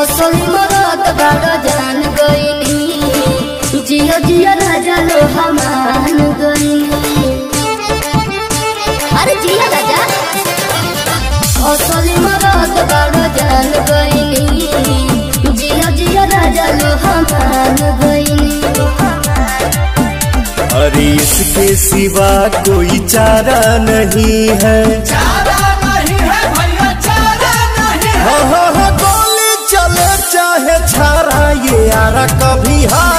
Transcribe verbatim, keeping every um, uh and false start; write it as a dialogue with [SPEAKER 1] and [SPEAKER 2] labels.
[SPEAKER 1] असल मरद बड़ा जान गईनी जियो जियो राजा लो हमान गईनी। अरे जियो राजा असल मरद बड़ा जान गईनी जियो जियो राजा लो हमान गईनी।
[SPEAKER 2] अरे इसके सिवा कोई चारा नहीं है,
[SPEAKER 3] चारा नहीं है भैया चारा नहीं है।
[SPEAKER 2] हाँ हाँ हाँ गोली चले चाहे छारा ये यारा कभी हार